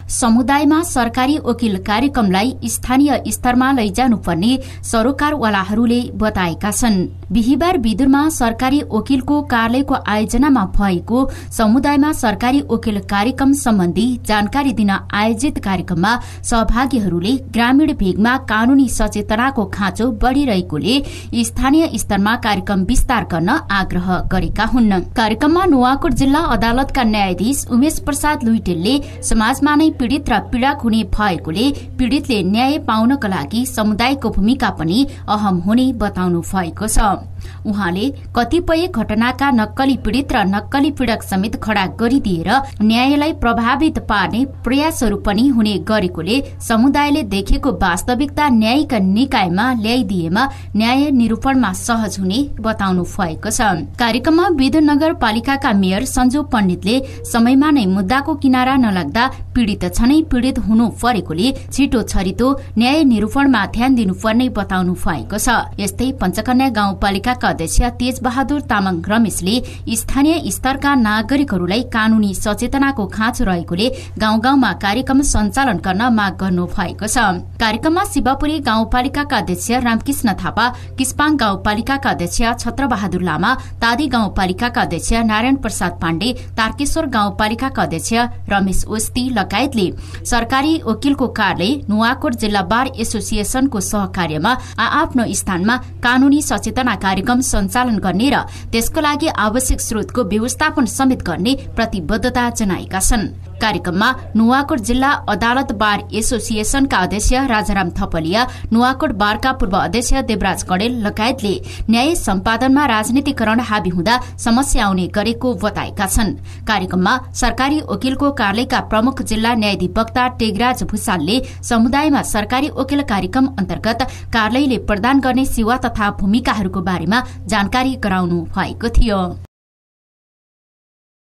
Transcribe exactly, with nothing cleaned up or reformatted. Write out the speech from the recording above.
समुदायमा सरकारी वकिल कार्यक्रमलाई स्थानीय स्तरमा लैजानुपर्ने सरोकारवालाहरूले बताएका छन्। बिहिबार बिदुरमा सरकारी वकिलको कार्यालयको आयोजनामा भएको समुदायमा सरकारी वकिल कार्यक्रम सम्बन्धी जानकारी दिन आयोजित कार्यक्रममा सहभागीहरूले ग्रामीण भेगमा कानूनी सचेतनाको खाँचो बढ़िरहेकोले स्थानीय स्तरमा कार्यक्रम विस्तार गर्न आग्रह गरेका हुन्। कार्यक्रममा नुवाकोट जिल्ला अदालतका न्यायाधीश उमेश प्रसाद लुइटेलले समाजमा नै पीड़ित र पीड़क हुने भएकोले पीड़ितले न्याय पाउनका लागि समुदायको भूमिका पनि अहम हुने बताउनु भएको छ। उहाँले कतिपय घटनाका नक्कली पीड़ित र नक्कली पीड़क समेत खड़ा गरिदिएर न्यायलाई प्रभावित पार्ने प्रयासहरू पनि हुने गरेकोले समुदायले देखेको वास्तविकता न्यायिक निकायमा ल्याइदिएमा न्याय निरूपणमा सहज हुने बताउनु भएको छ। कार्यक्रममा विदुर नगरपालिकाका मेयर सञ्जु पण्डितले समयमा नै मुद्दाको किनारा नलाग्दा पीड़ित छनै पीड़ित हुनु परेकोले छिटो छरितो न्याय निरूपणमा ध्यान दिनुपर्ने बताउनु भएको छ। यस्तै पञ्चकन्या गाउँपालिकाका अध्यक्ष तेज बहादुर तामाङ रमेशले स्थानीय स्तरका नागरिकहरूलाई कानूनी सचेतनाको खाँचो रहेकोले गाउँ गाउँमा कार्यक्रम सञ्चालन गर्न माग गर्नु भएको छ। कार्यक्रममा शिवपुरी गाउँपालिकाका अध्यक्ष रामकृष्ण थापा, किस्पाङ गाउँपालिकाका अध्यक्ष छत्रबहादुर लामा, तादी गाउँपालिकाका अध्यक्ष नारायण प्रसाद पाण्डे, तारकेश्वर गाउँपालिकाका अध्यक्ष रमेश ओस्ती लगायतले सरकारी वकिलको कार्यालय नुवाकोट जिल्ला बार एसोसिएसनको सहकार्यमा आआफ्नो स्थानमा कानूनी सचेतना कार्यक्रम सञ्चालन गर्ने र त्यसको लागि आवश्यक स्रोतको व्यवस्थापन समेत गर्ने प्रतिबद्धता जनाएका छन्। कार्यक्रममा नुवाकोट जिल्ला अदालत बार एसोसिएसनका अध्यक्ष राजाराम थपलिया, नुवाकोट बारका पूर्व अध्यक्ष देवराज कडेल लगायतले न्याय सम्पादनमा राजनीतिकरण हावी हुँदा समस्या आउने गरेको बताएका छन्। कार्यक्रममा सरकारी वकिलको कार्यालयका प्रमुख जिल्ला न्यायाधिवक्ता टेगराज भूषालले समुदायमा सरकारी वकिल कार्यक्रम अन्तर्गत कार्यालयले प्रदान गर्ने सेवा तथा भूमिकाहरूको बारेमा जानकारी गराउनु भएको थियो।